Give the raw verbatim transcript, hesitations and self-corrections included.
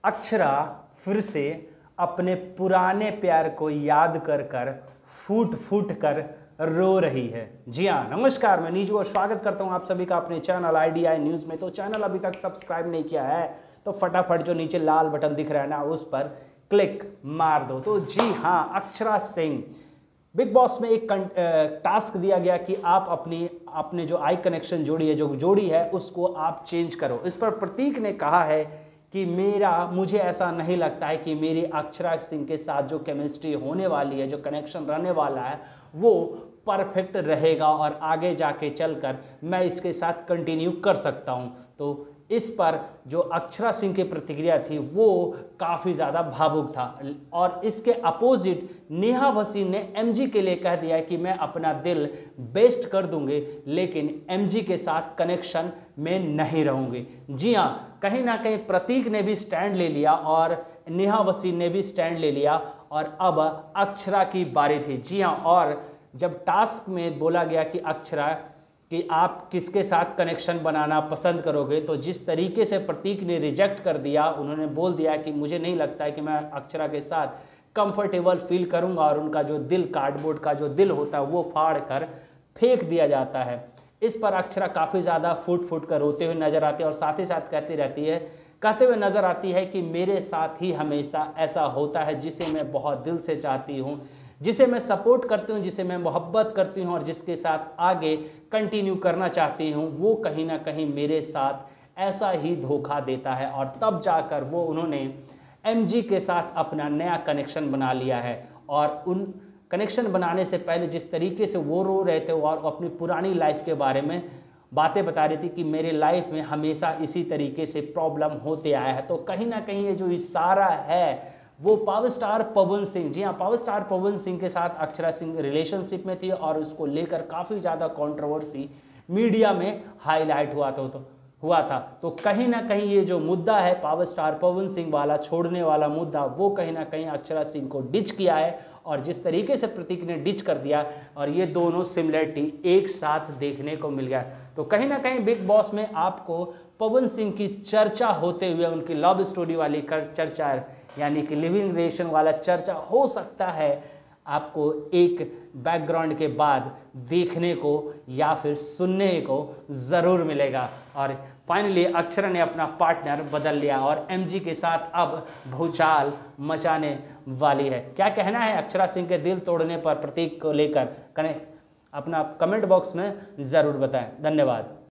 अक्षरा फिर से अपने पुराने प्यार को याद कर कर फूट फूट कर रो रही है। जी हाँ, नमस्कार, मैं नीजू और स्वागत करता हूँ आप सभी का अपने चैनल आईडीआई न्यूज़ में। तो चैनल अभी तक सब्सक्राइब नहीं किया है तो फटाफट जो नीचे लाल बटन दिख रहा है ना, उस पर क्लिक मार दो। तो जी हाँ, अक्षरा सिंह, बिग बॉस में एक टास्क दिया गया कि आप अपनी अपने जो आई कनेक्शन जोड़ी है, जो जोड़ी है, उसको आप चेंज करो। इस पर प्रतीक ने कहा है कि मेरा मुझे ऐसा नहीं लगता है कि मेरी अक्षरा सिंह के साथ जो केमिस्ट्री होने वाली है, जो कनेक्शन रहने वाला है, वो परफेक्ट रहेगा और आगे जाके चलकर मैं इसके साथ कंटिन्यू कर सकता हूं। तो इस पर जो अक्षरा सिंह की प्रतिक्रिया थी वो काफ़ी ज़्यादा भावुक था और इसके अपोजिट नेहा भसीन ने एमजी के लिए कह दिया कि मैं अपना दिल बेस्ट कर दूंगी लेकिन एमजी के साथ कनेक्शन में नहीं रहूंगी। जी हाँ, कहीं ना कहीं प्रतीक ने भी स्टैंड ले लिया और नेहा भसीन ने भी स्टैंड ले लिया और अब अक्षरा की बारी थी। जी हाँ, और जब टास्क में बोला गया कि अक्षरा कि आप किसके साथ कनेक्शन बनाना पसंद करोगे, तो जिस तरीके से प्रतीक ने रिजेक्ट कर दिया, उन्होंने बोल दिया कि मुझे नहीं लगता है कि मैं अक्षरा के साथ कंफर्टेबल फील करूंगा और उनका जो दिल, कार्डबोर्ड का जो दिल होता है वो फाड़ कर फेंक दिया जाता है। इस पर अक्षरा काफ़ी ज़्यादा फूट फूट कर रोते हुए नजर आती है और साथ ही साथ कहती रहती है कहते हुए नजर आती है कि मेरे साथ ही हमेशा ऐसा होता है जिसे मैं बहुत दिल से चाहती हूँ, जिसे मैं सपोर्ट करती हूँ, जिसे मैं मोहब्बत करती हूँ और जिसके साथ आगे कंटिन्यू करना चाहती हूँ, वो कहीं ना कहीं मेरे साथ ऐसा ही धोखा देता है। और तब जाकर वो उन्होंने एमजी के साथ अपना नया कनेक्शन बना लिया है और उन कनेक्शन बनाने से पहले जिस तरीके से वो रो रहे थे और अपनी पुरानी लाइफ के बारे में बातें बता रही थी कि मेरे लाइफ में हमेशा इसी तरीके से प्रॉब्लम होते आया है। तो कहीं ना कहीं ये जो इशारा है वो पावर स्टार पवन सिंह, जी हाँ, पावर स्टार पवन सिंह के साथ अक्षरा सिंह रिलेशनशिप में थी और उसको लेकर काफ़ी ज़्यादा कंट्रोवर्सी मीडिया में हाईलाइट हुआ था तो हुआ था तो कहीं ना कहीं ये जो मुद्दा है पावर स्टार पवन सिंह वाला, छोड़ने वाला मुद्दा, वो कहीं ना कहीं अक्षरा सिंह को डिच किया है और जिस तरीके से प्रतीक ने डिच कर दिया और ये दोनों सिमिलरिटी एक साथ देखने को मिल गया। तो कहीं ना कहीं बिग बॉस में आपको पवन सिंह की चर्चा होते हुए, उनकी लव स्टोरी वाली चर्चा यानी कि लिविंग रिलेशन वाला चर्चा हो सकता है आपको एक बैकग्राउंड के बाद देखने को या फिर सुनने को ज़रूर मिलेगा। और फाइनली अक्षरा ने अपना पार्टनर बदल लिया और एमजी के साथ अब भूचाल मचाने वाली है। क्या कहना है अक्षरा सिंह के दिल तोड़ने पर प्रतीक को लेकर, कने अपना कमेंट बॉक्स में ज़रूर बताएं। धन्यवाद।